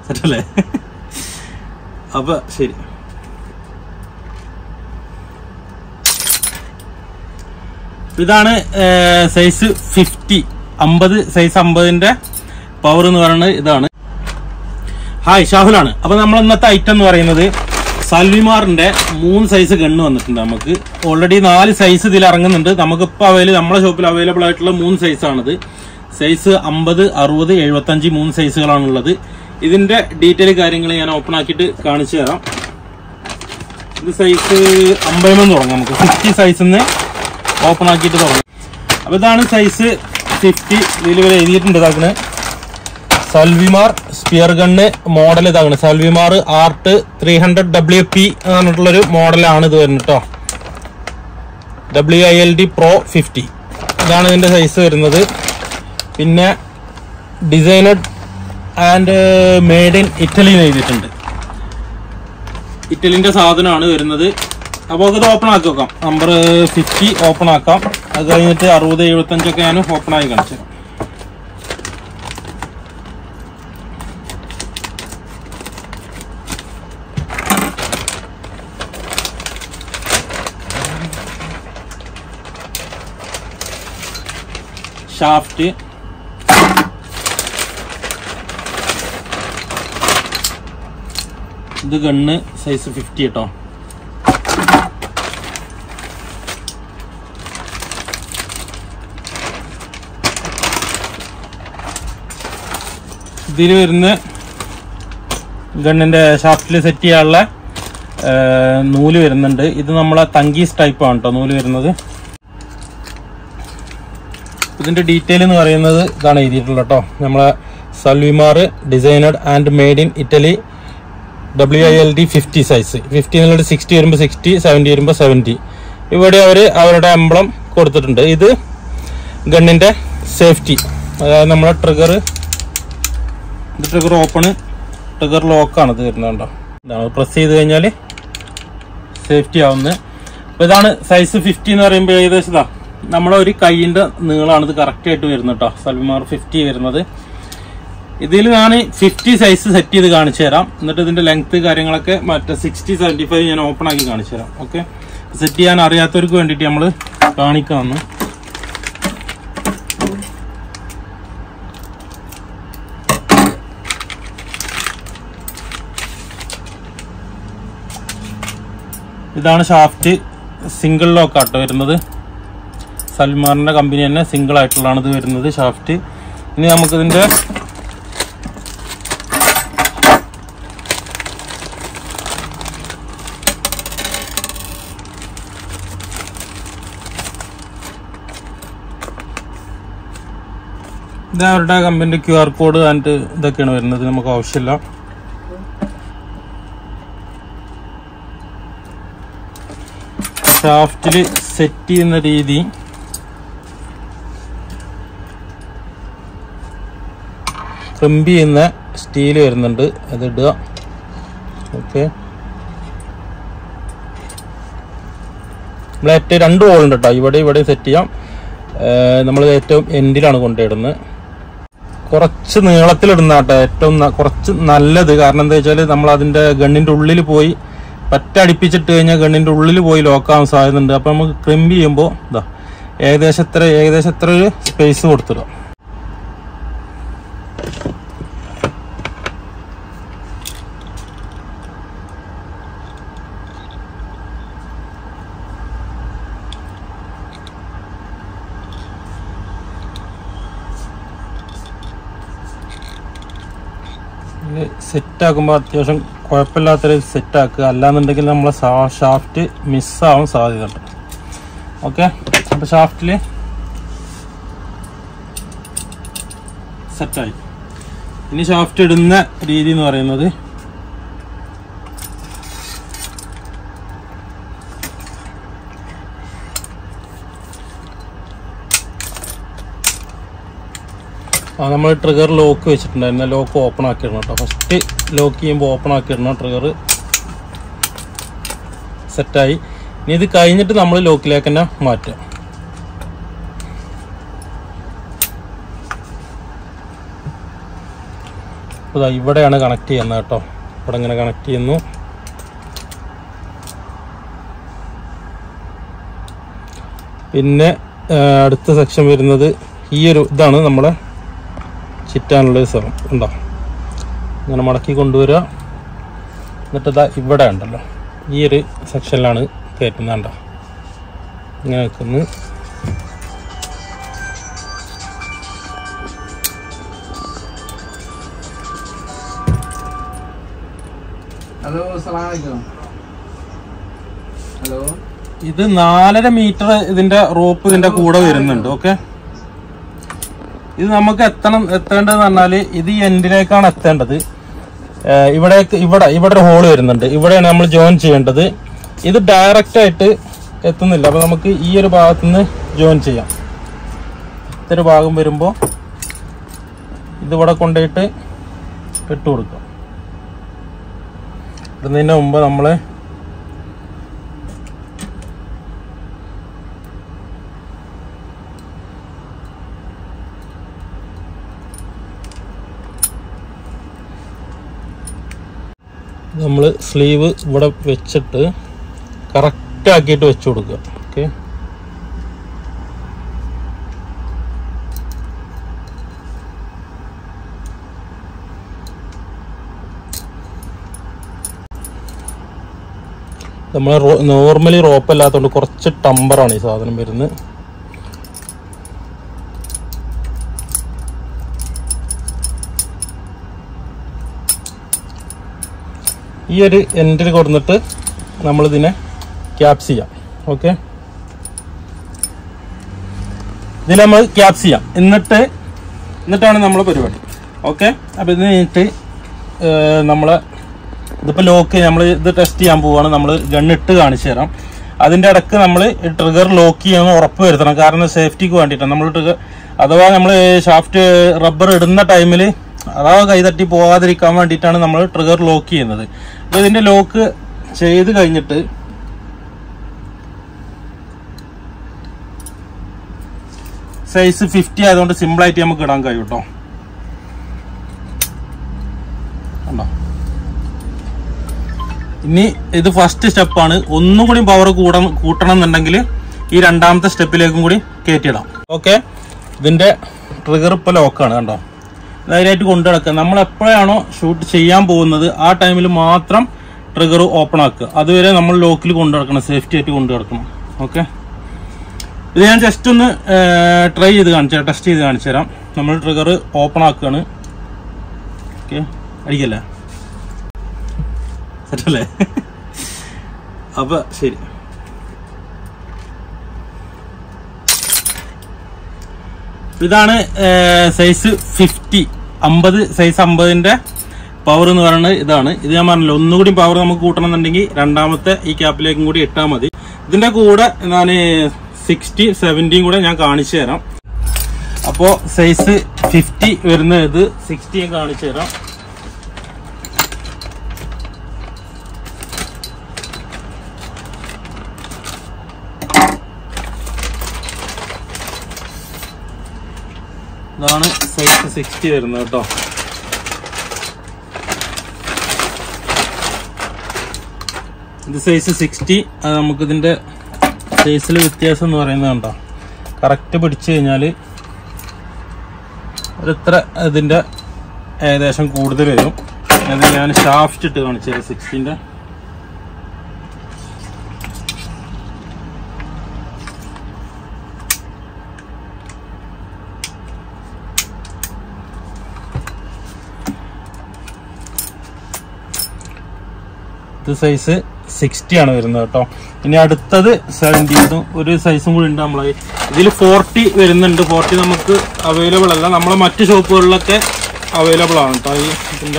സെറ്റല്ലേ? അപ്പൊ ശരി. ഇതാണ് സൈസ് 50 സൈസ് 50ന്റെ പവർ എന്ന് പറയുന്നത് ഇതാണ്. ഹായ്, ഷാഹുലാണ്. അപ്പൊ നമ്മൾ ഇന്നത്തെ ഐറ്റം എന്ന് പറയുന്നത് സാൽവിമാറിന്റെ 3 സൈസ് ഗണ്ണ് വന്നിട്ടുണ്ട്. നമുക്ക് ഓൾറെഡി 4 സൈസ് ഇതിൽ ഇറങ്ങുന്നുണ്ട്. നമുക്കിപ്പോൾ നമ്മുടെ ഷോപ്പിൽ അവൈലബിൾ ആയിട്ടുള്ള 3 സൈസാണിത്. സൈസ് 50, 60, 75 3 സൈസുകളാണുള്ളത്. ഇതിന്റെ ഡീറ്റെയിൽ കാര്യങ്ങൾ ഞാൻ ഓപ്പൺ ആക്കിയിട്ട് കാണിച്ചു തരാം. ഇത് സൈസ് 50 തുടങ്ങാം. നമുക്ക് 50 സൈസിന്ന് ഓപ്പൺ ആക്കിയിട്ട് തുടങ്ങാം. അപ്പൊ ഇതാണ് സൈസ് 50. ഇതിൽ വരെ എഴുതിയിട്ടുണ്ട്. ഇതാക്കണ് സാൽവിമാർ സ്പിയർ ഗണ്ണ് മോഡൽ. ഇതാകണം സാൽവിമാർ ആർട്ട് 300 WP എന്ന് പറഞ്ഞിട്ടുള്ളൊരു മോഡലാണ് ഇത് വരുന്നത് കേട്ടോ. WILD Pro 50 ഇതാണ് ഇതിന്റെ സൈസ് വരുന്നത്. പിന്നെ designed and made in Italy എന്ന് എഴുതിയിട്ടുണ്ട്. ഇറ്റലിന്റെ സാധനമാണ് വരുന്നത്. അപ്പോൾ ഇത് ഓപ്പൺ ആക്കി വെക്കാം. നമ്പർ 50 ഓപ്പൺ ആക്കാം. അത് കഴിഞ്ഞിട്ട് 60, 75 ഒക്കെ ഞാൻ ഓപ്പൺ ആയി കാണിച്ചു തരാം. ഷാഫ്റ്റ്, ഇത് ഗണ്ണ് സൈസ് 50 കേട്ടോ. ഇതിൽ വരുന്ന ഗണ്ണിന്റെ ഷാഫ്റ്റിൽ സെറ്റ് ചെയ്യാനുള്ള നൂല് വരുന്നുണ്ട്. ഇത് നമ്മളെ തങ്കീസ് ടൈപ്പാണ് കേട്ടോ നൂല് വരുന്നത്. ഇതിന്റെ ഡീറ്റെയിൽ എന്ന് പറയുന്നത് ഇതാണ് എഴുതിയിട്ടുള്ളത് കേട്ടോ. നമ്മളെ Salvimar designed and made in Italy WILD 50 size. 50 എന്നുള്ളത് 60 വരുമ്പോൾ 60, 70 വരുമ്പോൾ 70. ഇവിടെ അവരുടെ എംബ്ലം കൊടുത്തിട്ടുണ്ട്. ഇത് ഗണ്ണിന്റെ സേഫ്റ്റി, അതായത് നമ്മളെ ട്രിഗർ ഓപ്പണ്, ട്രിഗർ ലോക്കാണ് ഇത് വരുന്നത് കേട്ടോ. ഇതാണ് പ്രസ് ചെയ്ത് കഴിഞ്ഞാൽ സേഫ്റ്റി ആവുന്നത്. അപ്പോൾ ഇതാണ് സൈസ് 50 എന്ന് പറയുമ്പോൾ ഏകദേശം ഇതാ നമ്മളെ ഒരു കൈയിൻ്റെ നീളമാണ് ഇത് കറക്റ്റ് ആയിട്ട് വരുന്നത് കേട്ടോ. സാൽവിമാർ 50 വരുന്നത്. ഇതിൽ ഞാൻ 50 സൈസ് സെറ്റ് ചെയ്ത് കാണിച്ചു തരാം. എന്നിട്ട് ഇതിന്റെ ലെങ്ത് കാര്യങ്ങളൊക്കെ മറ്റേ 60, 75 ഞാൻ ഓപ്പൺ ആക്കി കാണിച്ചു തരാം. ഓക്കെ, സെറ്റ് ചെയ്യാൻ അറിയാത്തവർക്ക് വേണ്ടിയിട്ട് നമ്മൾ കാണിക്കാമെന്ന്. ഇതാണ് ഷാഫ്റ്റ്, സിംഗിൾ ലോക്കാട്ടോ വരുന്നത്. സാൽവിമാറിന്റെ കമ്പനി തന്നെ സിംഗിൾ ആയിട്ടുള്ളതാണ് ഇത് വരുന്നത് ഷാഫ്റ്റ്. ഇനി നമുക്കിതിന്റെ ഇത് അവരുടെ കമ്പനിന്റെ QR കോഡ് ആൻഡ് ഇതൊക്കെയാണ് വരുന്നത്. നമുക്ക് ആവശ്യമില്ല. ഷാഫ്റ്റിൽ സെറ്റ് ചെയ്യുന്ന രീതി ക്രിമ്പ് ചെയ്യുന്ന സ്റ്റീൽ വരുന്നുണ്ട്, അത് ഇടുക. ഓക്കെ, നമ്മൾ ഏറ്റവും 2 ഹോൾ ഉണ്ട് കേട്ടോ. ഇവിടെ സെറ്റ് ചെയ്യാം. നമ്മൾ ഏറ്റവും എൻഡിലാണ് കൊണ്ടിടുന്നത്. കുറച്ച് നീളത്തിലിടുന്ന കേട്ടോ ഏറ്റവും കുറച്ച് നല്ലത്. കാരണം എന്താ വെച്ചാൽ നമ്മൾ അതിന്റെ ഗണ്ണിന്റെ ഉള്ളിൽ പോയി പറ്റടിപ്പിച്ചിട്ട് കഴിഞ്ഞാൽ ഗണ്ണിന്റെ ഉള്ളിൽ പോയി ലോക്കാവാൻ സാധ്യതയുണ്ട്. അപ്പൊ നമുക്ക് ക്രിമ്പ് ചെയ്യുമ്പോൾ ഇതാ ഏകദേശം എത്ര ഒരു സ്പേസ് കൊടുത്തിടുക. സെറ്റാക്കുമ്പോൾ അത്യാവശ്യം കുഴപ്പമില്ലാത്തൊരു സെറ്റാക്കുക. അല്ലാന്നുണ്ടെങ്കിൽ നമ്മളെ ഷാഫ്റ്റ് മിസ്സാവാൻ സാധ്യതയുണ്ട്. ഓക്കെ, അപ്പോൾ ഷാഫ്റ്റിൽ സെറ്റായി. ഇനി ഷാഫ്റ്റ് ഇടുന്ന രീതി എന്ന് പറയുന്നത് നമ്മൾ ട്രിഗർ ലോക്ക് വെച്ചിട്ടുണ്ടായിരുന്നു. ലോക്ക് ഓപ്പൺ ആക്കിയിടണം കേട്ടോ. ഫസ്റ്റ് ലോക്ക് ചെയ്യുമ്പോൾ ഓപ്പൺ ആക്കിയിടണം. ട്രിഗർ സെറ്റായി. ഇനി ഇത് കഴിഞ്ഞിട്ട് നമ്മൾ ലോക്കിലേക്ക് തന്നെ മാറ്റാം. റോപ്പ് ഇവിടെയാണ് കണക്ട് ചെയ്യുന്നത് കേട്ടോ. ഇവിടെ ഇങ്ങനെ കണക്ട് ചെയ്യുന്നു. പിന്നെ അടുത്ത സെക്ഷൻ വരുന്നത് ഈ ഒരു ഇതാണ് നമ്മളെ ചിറ്റാനുള്ള സ്ഥലം. ഉണ്ടോ, ഇങ്ങനെ മടക്കി കൊണ്ടുവരിക. എന്നിട്ട് ഇവിടെ ഉണ്ടല്ലോ ഈ ഒരു സെക്ഷനിലാണ് കയറ്റുന്നത്. കണ്ടോ, ഇങ്ങനെ വെക്കുന്നു. ഹലോ, അസ്സലാമു അലൈക്കും. ഹലോ, ഇത് 4.5 മീറ്റർ ഇതിന്റെ റോപ്പ് ഇതിന്റെ കൂടെ വരുന്നുണ്ട്. ഓക്കെ, ഇത് നമുക്ക് എത്തേണ്ടതെന്ന് പറഞ്ഞാല് ഇത് ഈ എൻഡിലേക്കാണ് എത്തേണ്ടത്. ഇവിടെ ഒരു ഹോള് വരുന്നുണ്ട്. ഇവിടെയാണ് നമ്മൾ ജോയിൻ ചെയ്യേണ്ടത്. ഇത് ഡയറക്റ്റ് ആയിട്ട് എത്തുന്നില്ല. അപ്പൊ നമുക്ക് ഈ ഒരു ഭാഗത്തുനിന്ന് ജോയിൻ ചെയ്യാം. ഇതൊരു ഭാഗം വരുമ്പോൾ ഇതിവിടെ കൊണ്ടുപോയിട്ട് ഇട്ട് കൊടുക്കാം. ഇടുന്നതിന് മുമ്പ് നമ്മള് സ്ലീവ് ഇവിടെ വെച്ചിട്ട് കറക്റ്റ് ആക്കിയിട്ട് വെച്ച് കൊടുക്കുക. ഓക്കെ, നമ്മൾ നോർമലി റോപ്പ് അല്ലാത്തതുകൊണ്ട് കുറച്ച് ടമ്പറാണ് ഈ സാധനം വരുന്നത്. ഈ ഒരു എൻഡിൽ കൊടുത്തിട്ട് നമ്മളിതിനെ ക്യാപ്സ് ചെയ്യാം. ഓക്കെ, ഇതിൽ നമ്മൾ ക്യാപ്സ് ചെയ്യാം. എന്നിട്ടാണ് നമ്മളെ പരിപാടി. ഓക്കെ, അപ്പം ഇത് കഴിഞ്ഞിട്ട് നമ്മളെ ഇതിപ്പോൾ ലോക്ക് നമ്മൾ ഇത് ടെസ്റ്റ് ചെയ്യാൻ പോവുകയാണ്. നമ്മൾ ഗണ്ണിട്ട് കാണിച്ചു തരാം. അതിൻ്റെ ഇടയ്ക്ക് നമ്മൾ ട്രിഗർ ലോക്ക് ചെയ്യാൻ ഉറപ്പ് വരുത്തണം. കാരണം സേഫ്റ്റിക്ക് വേണ്ടിയിട്ടാണ് നമ്മൾ ട്രിഗർ. അഥവാ നമ്മൾ ഷാഫ്റ്റ് റബ്ബർ ഇടുന്ന ടൈമിൽ അഥവാ കൈതട്ടി പോകാതിരിക്കാൻ വേണ്ടിയിട്ടാണ് നമ്മൾ ട്രിഗർ ലോക്ക് ചെയ്യുന്നത്. അപ്പോൾ ഇതിൻ്റെ ലോക്ക് ചെയ്ത് കഴിഞ്ഞിട്ട് സൈസ് 50 ആയതുകൊണ്ട് സിമ്പിളായിട്ട് നമുക്ക് ഇടാൻ കഴിയും കേട്ടോ. കണ്ടോ, ഇനി ഇത് ഫസ്റ്റ് സ്റ്റെപ്പാണ്. ഒന്നും കൂടി പവർ കൂട്ടണം എന്നുണ്ടെങ്കിൽ ഈ രണ്ടാമത്തെ സ്റ്റെപ്പിലേക്കും കൂടി കയറ്റിയിടാം. ഓക്കെ, ഇതിൻ്റെ ട്രിഗർ ഇപ്പോൾ ലോക്കാണ്. കണ്ടോ, ധൈര്യമായിട്ട് കൊണ്ടു നടക്കുക. നമ്മൾ എപ്പോഴാണോ ഷൂട്ട് ചെയ്യാൻ പോകുന്നത് ആ ടൈമിൽ മാത്രം ട്രിഗർ ഓപ്പൺ ആക്കുക. അതുവരെ നമ്മൾ ലോക്കിൽ കൊണ്ടു നടക്കണം, സേഫ്റ്റി ആയിട്ട് കൊണ്ടു നടക്കണം. ഓക്കെ, ഇത് ഞാൻ ജസ്റ്റ് ഒന്ന് ടെസ്റ്റ് ചെയ്ത് കാണിച്ചു തരാം. നമ്മൾ ട്രിഗർ ഓപ്പൺ ആക്കുകയാണ്. ഓക്കെ, അടിക്കല്ലേ, സെറ്റല്ലേ? അപ്പൊ ശരി, ഇതാണ് സൈസ് 50 സൈസ് 50ന്റെ പവർ എന്ന് പറയുന്നത് ഇതാണ്. ഇത് ഞാൻ പറഞ്ഞല്ലോ, ഒന്നുകൂടി പവർ നമുക്ക് കൂട്ടണം എന്നുണ്ടെങ്കിൽ രണ്ടാമത്തെ ഈ ക്യാപ്പിലേക്കും കൂടി ഇട്ടാൽ മതി. ഇതിന്റെ കൂടെ ഞാൻ 60, 70 കൂടെ ഞാൻ കാണിച്ചു തരാം. അപ്പോൾ സൈസ് 50 വരുന്ന ഇത് 60 ഞാൻ കാണിച്ചു തരാം. ഇതാണ് സൈസ് 60 വരുന്നത് കേട്ടോ. ഇത് സൈസ് 60. അത് നമുക്കിതിൻ്റെ സൈസിൽ വ്യത്യാസം എന്ന് പറയുന്നത് കണ്ടോ, കറക്റ്റ് പിടിച്ചു കഴിഞ്ഞാൽ ഒരിത്ര ഇതിൻ്റെ ഏകദേശം കൂടുതൽ വരും. അത് ഞാൻ ഷാഫ്റ്റ് ഇട്ട് കാണിച്ചു തരാം 60ൻ്റെ. ഇത് സൈസ് 60 ആണ് വരുന്നത് കേട്ടോ. ഇനി അടുത്തത് 70 ഒരു സൈസും കൂടി ഉണ്ട്. നമ്മളെ ഇതിൽ 40 വരുന്നുണ്ട്. 40 നമുക്ക് അവൈലബിൾ അല്ല, നമ്മളെ മറ്റ് ഷോപ്പുകളിലൊക്കെ അവൈലബിൾ ആണ് കേട്ടോ. ഈ ഇതിൻ്റെ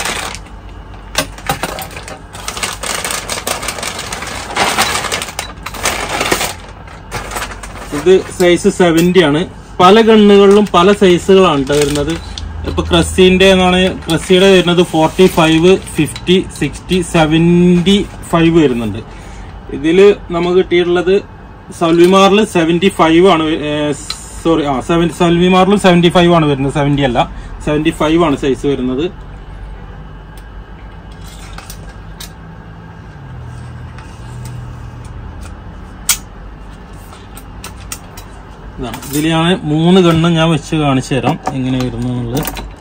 ഇത് സൈസ് 70 ആണ്. പല ഗണ്ണുകളിലും പല സൈസുകളാണ് കേട്ടോ വരുന്നത്. ഇപ്പൊ ക്രസ്സിന്റെ ക്രസ്സിയുടെ വരുന്നത് 45, 50, 60, 75 വരുന്നുണ്ട്. ഇതില് നമുക്ക് കിട്ടിയിട്ടുള്ളത് സൽവിമാറിൽ 75 ആണ്. സോറി, സൽവിമാറിലും 75 ആണ് വരുന്നത്. 70 അല്ല, 75 ആണ് സൈസ് വരുന്നത്. ഇതാണ്. ഇതിൽ ഞാൻ 3 ഗണ്ണും ഞാൻ വെച്ച് കാണിച്ചു തരാം എങ്ങനെ വരുന്നു എന്നുള്ളത്.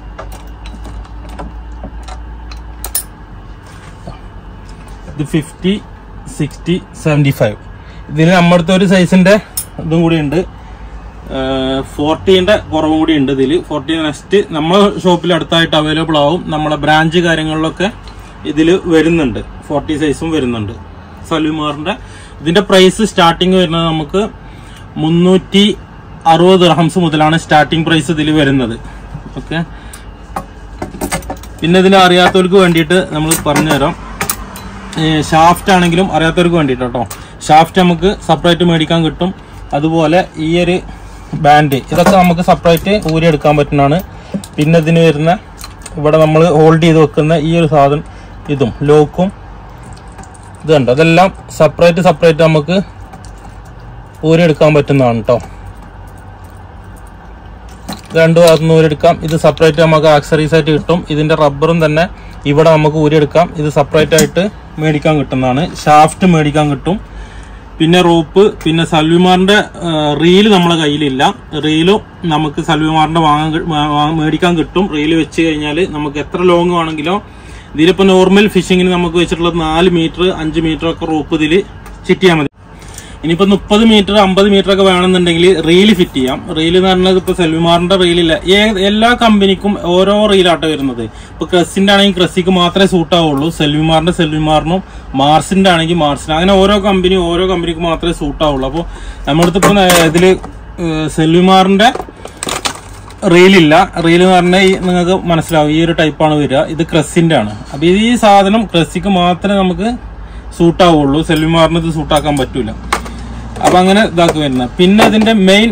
ഇത് 50, 60, 75. ഇതിന് നമ്മുടെ അടുത്ത ഒരു സൈസിന്റെ ഇതും കൂടി ഉണ്ട്, 40ന്റെ കുറവും കൂടി ഉണ്ട് ഇതിൽ. 40 നെക്സ്റ്റ് നമ്മളെ ഷോപ്പിൽ അടുത്തായിട്ട് അവൈലബിൾ ആവും. നമ്മളെ ബ്രാഞ്ച് കാര്യങ്ങളിലൊക്കെ ഇതിൽ വരുന്നുണ്ട്, 40 സൈസും വരുന്നുണ്ട് സൽവിമാറിന്റെ. ഇതിന്റെ പ്രൈസ് സ്റ്റാർട്ടിങ് വരുന്നത് നമുക്ക് 360 ദിർഹംസ് മുതലാണ് സ്റ്റാർട്ടിംഗ് പ്രൈസ് ഇതിൽ വരുന്നത്. ഓക്കെ, പിന്നെ ഇതിൽ അറിയാത്തവർക്ക് വേണ്ടിയിട്ട് നമ്മൾ പറഞ്ഞുതരാം. ഷാഫ്റ്റ് ആണെങ്കിലും അറിയാത്തവർക്ക് വേണ്ടിയിട്ട് കേട്ടോ, ഷാഫ്റ്റ് നമുക്ക് സെപ്പറേറ്റ് മേടിക്കാൻ കിട്ടും. അതുപോലെ ഈ ഒരു ബാൻഡ് ഇതൊക്കെ നമുക്ക് സെപ്പറേറ്റ് ഊരിയെടുക്കാൻ പറ്റുന്നതാണ്. പിന്നെ ഇതിന് വരുന്ന ഇവിടെ നമ്മൾ ഹോൾഡ് ചെയ്ത് വെക്കുന്ന ഈ ഒരു സാധനം, ഇതും ലോക്കും ഇത് കണ്ടോ, അതെല്ലാം സെപ്പറേറ്റ് നമുക്ക് ഊരിയെടുക്കാൻ പറ്റുന്നതാണ് കേട്ടോ. രണ്ടു ഭാഗത്തുനിന്ന് ഊരിയെടുക്കാം. ഇത് സെപ്പറേറ്റ് നമുക്ക് ആക്സറീസ് ആയിട്ട് കിട്ടും. ഇതിന്റെ റബ്ബറും തന്നെ ഇവിടെ നമുക്ക് ഊരിയെടുക്കാം. ഇത് സെപ്പറേറ്റ് ആയിട്ട് മേടിക്കാൻ കിട്ടുന്നതാണ്. ഷാഫ്റ്റ് മേടിക്കാൻ കിട്ടും. പിന്നെ റോപ്പ്, പിന്നെ സൽവിമാറിന്റെ റീല് നമ്മളെ കയ്യിലില്ല. റീലും നമുക്ക് സൽവിമാറിന്റെ മേടിക്കാൻ കിട്ടും. റീല് വെച്ച് കഴിഞ്ഞാൽ നമുക്ക് എത്ര ലോങ് ആണെങ്കിലോ, ഇതിലിപ്പോ നോർമൽ ഫിഷിങ്ങിന് നമുക്ക് വെച്ചിട്ടുള്ളത് 4 മീറ്റർ 5 മീറ്റർ ഒക്കെ റോപ്പ് ഇതിൽ ഫിറ്റ് ചെയ്യാൻ മതി. ഇനിയിപ്പോ 30 മീറ്റർ 50 മീറ്റർ ഒക്കെ വേണമെന്നുണ്ടെങ്കിൽ റീല് ഫിറ്റ് ചെയ്യാം. റീല് എന്ന് പറഞ്ഞത് ഇപ്പൊ സെൽവിമാറിന്റെ റീലില്ല, എല്ലാ കമ്പനിക്കും ഓരോ റീലാട്ടോ വരുന്നത്. ഇപ്പൊ ക്രസിന്റെ ആണെങ്കിൽ ക്രസിക്ക് മാത്രമേ സൂട്ട് ആവുള്ളൂ, സെൽവിമാറിനും മാർസിന്റെ ആണെങ്കിൽ മാർസിന്, അങ്ങനെ ഓരോ കമ്പനിക്ക് മാത്രമേ സൂട്ട് ആവുള്ളൂ. അപ്പോൾ നമ്മുടെ അടുത്ത് ഇപ്പൊ ഇതില് സെൽവിമാറിന്റെ റീലില്ല. റീൽ എന്ന് പറഞ്ഞാൽ നിങ്ങൾക്ക് മനസ്സിലാവും, ഈ ഒരു ടൈപ്പാണ് വരിക. ഇത് ക്രസിന്റെ ആണ്. അപ്പൊ ഈ സാധനം ക്രസിക്ക് മാത്രമേ നമുക്ക് സൂട്ടാവുള്ളൂ, സെൽവിമാറിന് ഇത് സൂട്ടാക്കാൻ പറ്റൂല. അപ്പൊ അങ്ങനെ ഇതാക്കി വരുന്നത്. പിന്നെ ഇതിന്റെ മെയിൻ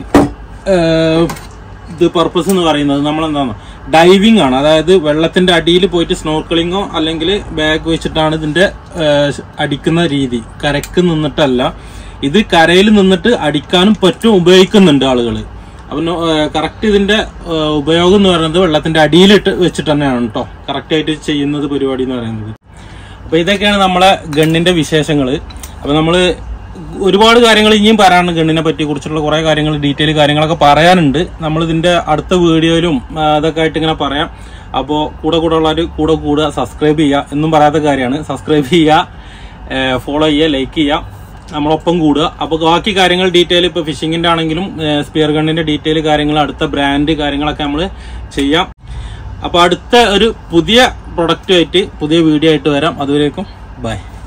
ഇത് പർപ്പസ് എന്ന് പറയുന്നത് നമ്മളെന്താണ്, ഡൈവിംഗ് ആണ്. അതായത് വെള്ളത്തിന്റെ അടിയിൽ പോയിട്ട് സ്നോർക്കലിങ്ങോ അല്ലെങ്കിൽ ബാഗ് വെച്ചിട്ടാണ് ഇതിന്റെ അടിക്കുന്ന രീതി. കരക്ക് നിന്നിട്ടല്ല, ഇത് കരയിൽ നിന്നിട്ട് അടിക്കാനും പറ്റും, ഉപയോഗിക്കുന്നുണ്ട് ആളുകൾ. അപ്പം കറക്റ്റ് ഇതിന്റെ ഉപയോഗം എന്ന് പറയുന്നത് വെള്ളത്തിന്റെ അടിയിലിട്ട് വെച്ചിട്ട് തന്നെയാണ് കേട്ടോ കറക്റ്റ് ആയിട്ട് ചെയ്യുന്നത് പരിപാടി എന്ന് പറയുന്നത്. അപ്പൊ ഇതൊക്കെയാണ് നമ്മളെ ഗണ്ണിന്റെ വിശേഷങ്ങൾ. അപ്പൊ നമ്മള് ഒരുപാട് കാര്യങ്ങൾ ഇനിയും പറയാനുണ്ട് ഗണ്ണിനെ പറ്റി കുറിച്ചുള്ള കുറെ കാര്യങ്ങൾ, ഡീറ്റെയിൽ കാര്യങ്ങളൊക്കെ പറയാനുണ്ട്. നമ്മൾ ഇതിന്റെ അടുത്ത വീഡിയോയിലും അതൊക്കെ ആയിട്ട് ഇങ്ങനെ പറയാം. അപ്പോൾ കൂടെ ഉള്ളവർ കൂടെ സബ്സ്ക്രൈബ് ചെയ്യുക, എന്നും പറയാത്ത കാര്യമാണ്. സബ്സ്ക്രൈബ് ചെയ്യുക, ഫോളോ ചെയ്യുക, ലൈക്ക് ചെയ്യുക, നമ്മളൊപ്പം കൂടുക. അപ്പോൾ ബാക്കി കാര്യങ്ങൾ ഡീറ്റെയിൽ ഇപ്പോൾ ഫിഷിങ്ങിന്റെ ആണെങ്കിലും സ്പിയർ ഗണ്ണിന്റെ ഡീറ്റെയിൽ കാര്യങ്ങൾ, അടുത്ത ബ്രാൻഡ് കാര്യങ്ങളൊക്കെ നമ്മൾ ചെയ്യാം. അപ്പോൾ അടുത്ത ഒരു പുതിയ പ്രൊഡക്റ്റുമായിട്ട് പുതിയ വീഡിയോ ആയിട്ട് വരാം. അതുവരേക്കും ബൈ.